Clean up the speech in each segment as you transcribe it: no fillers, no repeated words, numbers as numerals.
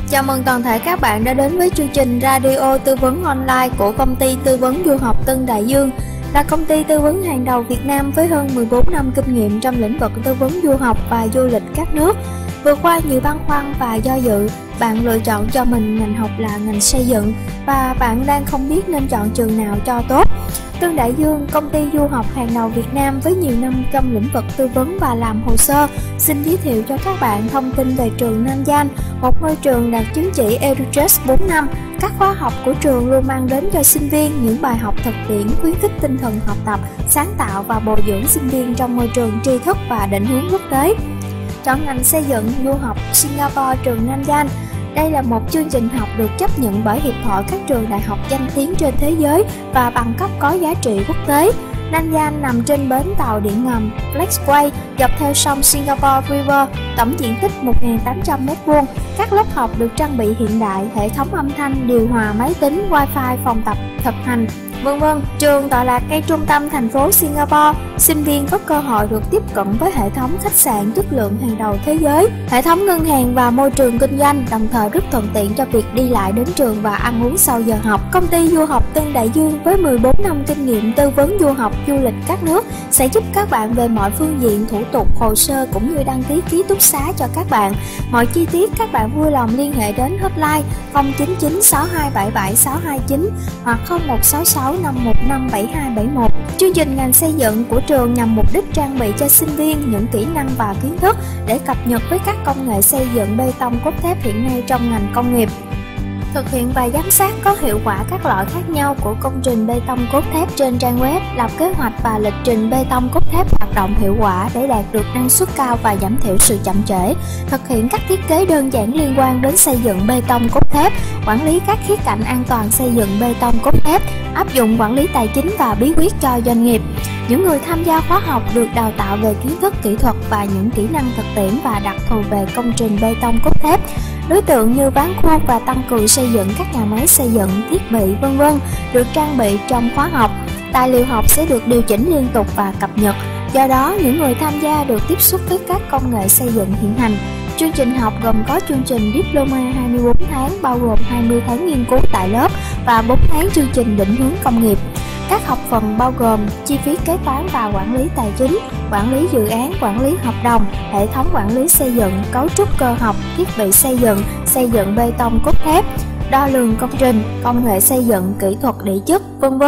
Chào mừng toàn thể các bạn đã đến với chương trình Radio Tư vấn Online của công ty tư vấn du học Tân Đại Dương, là công ty tư vấn hàng đầu Việt Nam với hơn 14 năm kinh nghiệm trong lĩnh vực tư vấn du học và du lịch các nước. Vượt qua nhiều băn khoăn và do dự, bạn lựa chọn cho mình ngành học là ngành xây dựng và bạn đang không biết nên chọn trường nào cho tốt. Tân Đại Dương, công ty du học hàng đầu Việt Nam với nhiều năm trong lĩnh vực tư vấn và làm hồ sơ, xin giới thiệu cho các bạn thông tin về trường Nanyang, một ngôi trường đạt chứng chỉ EduTrust 4 năm. Các khóa học của trường luôn mang đến cho sinh viên những bài học thực tiễn, khuyến khích tinh thần học tập, sáng tạo và bồi dưỡng sinh viên trong môi trường tri thức và định hướng quốc tế. Chọn ngành xây dựng, du học Singapore, trường Nanyang. Đây là một chương trình học được chấp nhận bởi Hiệp hội các trường đại học danh tiếng trên thế giới và bằng cấp có giá trị quốc tế. Nanyang nằm trên bến tàu điện ngầm Flexway dọc theo sông Singapore River, tổng diện tích 1.800 m². Các lớp học được trang bị hiện đại, hệ thống âm thanh, điều hòa máy tính, wifi, phòng tập, thực hành, v.v. Trường tọa lạc ngay trung tâm thành phố Singapore. Sinh viên có cơ hội được tiếp cận với hệ thống khách sạn chất lượng hàng đầu thế giới, hệ thống ngân hàng và môi trường kinh doanh, đồng thời rất thuận tiện cho việc đi lại đến trường và ăn uống sau giờ học. Công ty du học Tân Đại Dương với 14 năm kinh nghiệm tư vấn du học du lịch các nước sẽ giúp các bạn về mọi phương diện thủ tục, hồ sơ cũng như đăng ký ký túc xá cho các bạn. Mọi chi tiết các bạn vui lòng liên hệ đến hotline 099 6277 629 hoặc 0166 515 7271. Chương trình ngành xây dựng của trường nhằm mục đích trang bị cho sinh viên những kỹ năng và kiến thức để cập nhật với các công nghệ xây dựng bê tông cốt thép hiện nay trong ngành công nghiệp. Thực hiện và giám sát có hiệu quả các loại khác nhau của công trình bê tông cốt thép trên trang web, lập kế hoạch và lịch trình bê tông cốt thép hoạt động hiệu quả để đạt được năng suất cao và giảm thiểu sự chậm trễ. Thực hiện các thiết kế đơn giản liên quan đến xây dựng bê tông cốt thép, quản lý các khía cạnh an toàn xây dựng bê tông cốt thép, áp dụng quản lý tài chính và bí quyết cho doanh nghiệp. Những người tham gia khóa học được đào tạo về kiến thức kỹ thuật và những kỹ năng thực tiễn và đặc thù về công trình bê tông cốt thép. Đối tượng như ván khuôn và tăng cường xây dựng các nhà máy xây dựng, thiết bị v.v. được trang bị trong khóa học. Tài liệu học sẽ được điều chỉnh liên tục và cập nhật. Do đó, những người tham gia được tiếp xúc với các công nghệ xây dựng hiện hành. Chương trình học gồm có chương trình Diploma 24 tháng bao gồm 20 tháng nghiên cứu tại lớp và 4 tháng chương trình định hướng công nghiệp. Các học phần bao gồm chi phí kế toán và quản lý tài chính, quản lý dự án, quản lý hợp đồng, hệ thống quản lý xây dựng, cấu trúc cơ học, thiết bị xây dựng bê tông cốt thép, đo lường công trình, công nghệ xây dựng, kỹ thuật địa chất, v.v.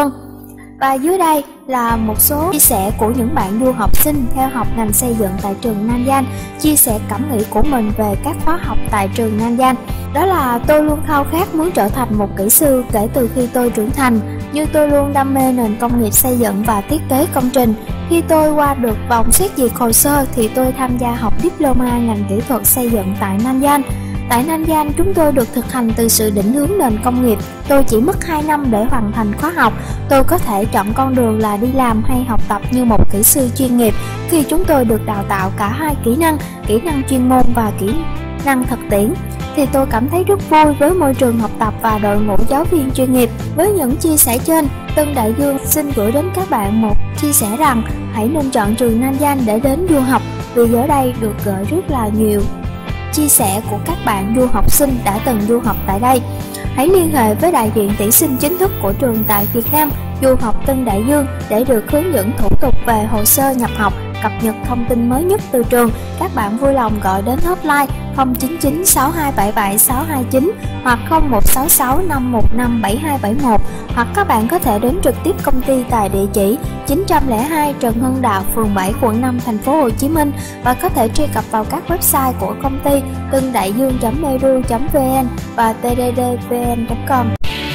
Và dưới đây là một số chia sẻ của những bạn du học sinh theo học ngành xây dựng tại trường Nanyang, chia sẻ cảm nghĩ của mình về các khóa học tại trường Nanyang. Đó là tôi luôn khao khát muốn trở thành một kỹ sư kể từ khi tôi trưởng thành, như tôi luôn đam mê nền công nghiệp xây dựng và thiết kế công trình. Khi tôi qua được vòng xét duyệt hồ sơ thì tôi tham gia học Diploma ngành kỹ thuật xây dựng tại Nanyang. Tại Nanyang, chúng tôi được thực hành từ sự định hướng nền công nghiệp. Tôi chỉ mất 2 năm để hoàn thành khóa học. Tôi có thể chọn con đường là đi làm hay học tập như một kỹ sư chuyên nghiệp. Khi chúng tôi được đào tạo cả hai kỹ năng chuyên môn và kỹ năng thực tiễn, thì tôi cảm thấy rất vui với môi trường học tập và đội ngũ giáo viên chuyên nghiệp. Với những chia sẻ trên, Tân Đại Dương xin gửi đến các bạn một chia sẻ rằng hãy nên chọn trường Nanyang để đến du học, vì ở đây được gửi rất là nhiều chia sẻ của các bạn du học sinh đã từng du học tại đây. Hãy liên hệ với đại diện tuyển sinh chính thức của trường tại Việt Nam, du học Tân Đại Dương để được hướng dẫn thủ tục về hồ sơ nhập học, cập nhật thông tin mới nhất từ trường. Các bạn vui lòng gọi đến hotline 099 6277 629 hoặc 0166 515 7271, hoặc các bạn có thể đến trực tiếp công ty tại địa chỉ 902 Trần Hưng Đạo, phường 7, quận 5, thành phố Hồ Chí Minh, và có thể truy cập vào các website của công ty tândaidương.edu.vn và tddvn.com.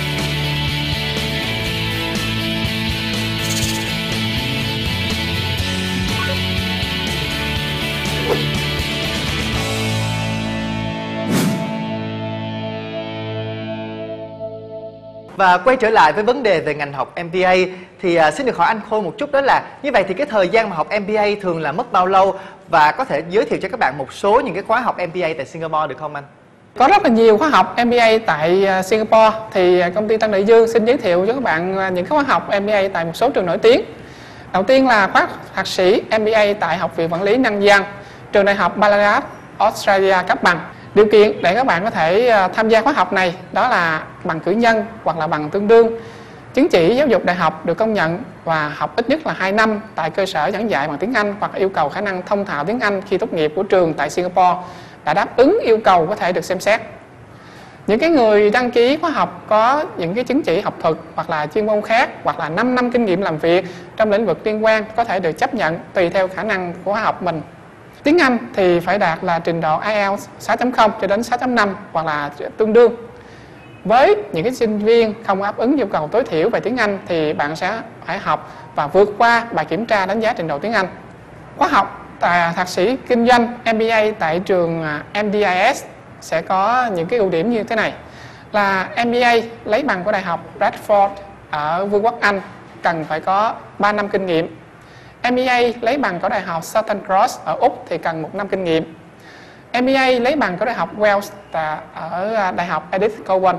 Và quay trở lại với vấn đề về ngành học MBA thì xin được hỏi anh Khôi một chút, đó là như vậy thì cái thời gian mà học MBA thường là mất bao lâu, và có thể giới thiệu cho các bạn một số những cái khóa học MBA tại Singapore được không anh? Có rất là nhiều khóa học MBA tại Singapore, thì công ty Tân Đại Dương xin giới thiệu cho các bạn những khóa học MBA tại một số trường nổi tiếng. Đầu tiên là khóa thạc sĩ MBA tại Học viện Quản lý Nanyang, trường đại học Ballarat, Australia cấp bằng. Điều kiện để các bạn có thể tham gia khóa học này đó là bằng cử nhân hoặc là bằng tương đương, chứng chỉ giáo dục đại học được công nhận và học ít nhất là 2 năm tại cơ sở giảng dạy bằng tiếng Anh, hoặc yêu cầu khả năng thông thạo tiếng Anh khi tốt nghiệp của trường tại Singapore đã đáp ứng yêu cầu có thể được xem xét. Những cái người đăng ký khóa học có những cái chứng chỉ học thuật hoặc là chuyên môn khác, hoặc là 5 năm kinh nghiệm làm việc trong lĩnh vực liên quan có thể được chấp nhận tùy theo khả năng của khóa học mình. Tiếng Anh thì phải đạt là trình độ IELTS 6.0 cho đến 6.5 hoặc là tương đương. Với những cái sinh viên không đáp ứng yêu cầu tối thiểu về tiếng Anh thì bạn sẽ phải học và vượt qua bài kiểm tra đánh giá trình độ tiếng Anh. Khóa học thạc sĩ kinh doanh MBA tại trường MDIS sẽ có những cái ưu điểm như thế này: là MBA lấy bằng của Đại học Bradford ở Vương quốc Anh cần phải có 3 năm kinh nghiệm. MBA lấy bằng của Đại học Southern Cross ở Úc thì cần 1 năm kinh nghiệm. MBA lấy bằng của Đại học Wales ở Đại học Edith Cowan.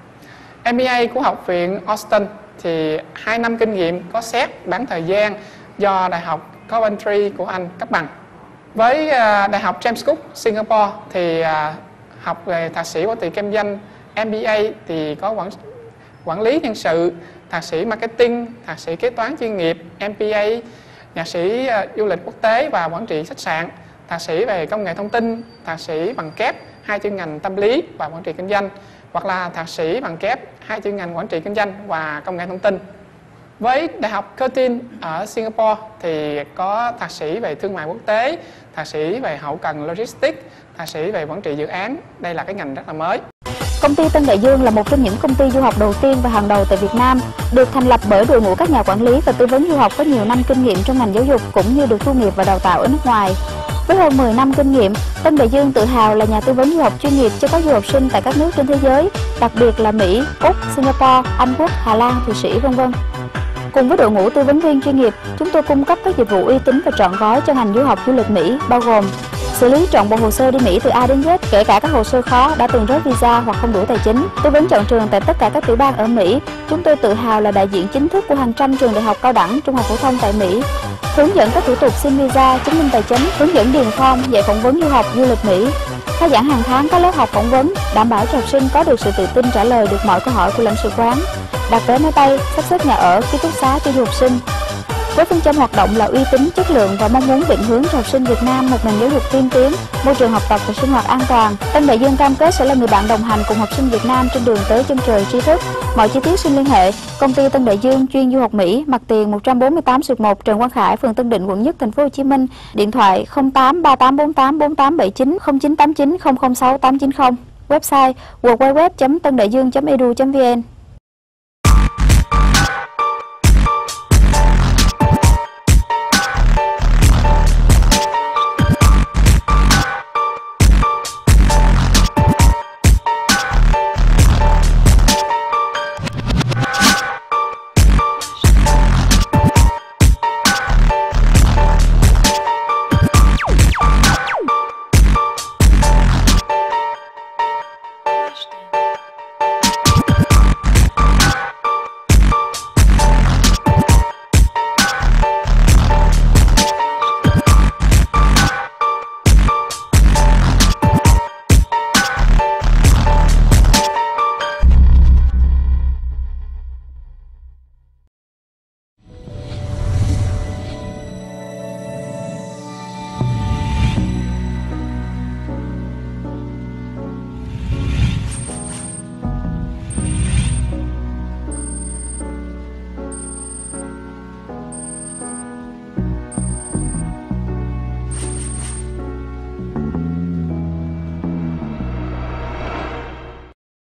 MBA của Học viện Austin thì 2 năm kinh nghiệm có xét bán thời gian do Đại học Coventry của Anh cấp bằng. Với Đại học James Cook Singapore thì học về thạc sĩ quản trị kinh doanh MBA thì có quản lý nhân sự, thạc sĩ marketing, thạc sĩ kế toán chuyên nghiệp, MBA, thạc sĩ du lịch quốc tế và quản trị khách sạn, thạc sĩ về công nghệ thông tin, thạc sĩ bằng kép 2 chuyên ngành tâm lý và quản trị kinh doanh, hoặc là thạc sĩ bằng kép 2 chuyên ngành quản trị kinh doanh và công nghệ thông tin. Với Đại học Curtin ở Singapore thì có thạc sĩ về thương mại quốc tế, thạc sĩ về hậu cần logistics, thạc sĩ về quản trị dự án. Đây là cái ngành rất là mới. Công ty Tân Đại Dương là một trong những công ty du học đầu tiên và hàng đầu tại Việt Nam, được thành lập bởi đội ngũ các nhà quản lý và tư vấn du học có nhiều năm kinh nghiệm trong ngành giáo dục cũng như được thu nghiệp và đào tạo ở nước ngoài. Với hơn 10 năm kinh nghiệm, Tân Đại Dương tự hào là nhà tư vấn du học chuyên nghiệp cho các du học sinh tại các nước trên thế giới, đặc biệt là Mỹ, Úc, Singapore, Anh Quốc, Hà Lan, Thụy Sĩ, v.v. Cùng với đội ngũ tư vấn viên chuyên nghiệp, chúng tôi cung cấp các dịch vụ uy tín và trọn gói cho ngành du học du lịch Mỹ, bao gồm xử lý trọn bộ hồ sơ đi Mỹ từ A đến Z, kể cả các hồ sơ khó, đã từng rớt visa hoặc không đủ tài chính. Tư vấn chọn trường tại tất cả các tiểu bang ở Mỹ. Chúng tôi tự hào là đại diện chính thức của hàng trăm trường đại học cao đẳng, trung học phổ thông tại Mỹ. Hướng dẫn các thủ tục xin visa, chứng minh tài chính, hướng dẫn điền form, dạy phỏng vấn du học du lịch Mỹ. Khai giảng hàng tháng các lớp học phỏng vấn, đảm bảo cho học sinh có được sự tự tin trả lời được mọi câu hỏi của lãnh sự quán. Đặt vé máy bay, sắp xếp nhà ở, ký túc xá cho du học sinh. Với phương châm hoạt động là uy tín, chất lượng và mong muốn định hướng cho học sinh Việt Nam một nền giáo dục tiên tiến, môi trường học tập và sinh hoạt an toàn, Tân Đại Dương cam kết sẽ là người bạn đồng hành cùng học sinh Việt Nam trên đường tới chân trời tri thức. Mọi chi tiết xin liên hệ công ty Tân Đại Dương chuyên du học Mỹ, mặt tiền 148/1 Trần Quang Khải, phường Tân Định, quận Nhất, thành phố Hồ Chí Minh. Điện thoại 08 3848 4879 0989 006 890. Website www.tandaiduong.edu.vn.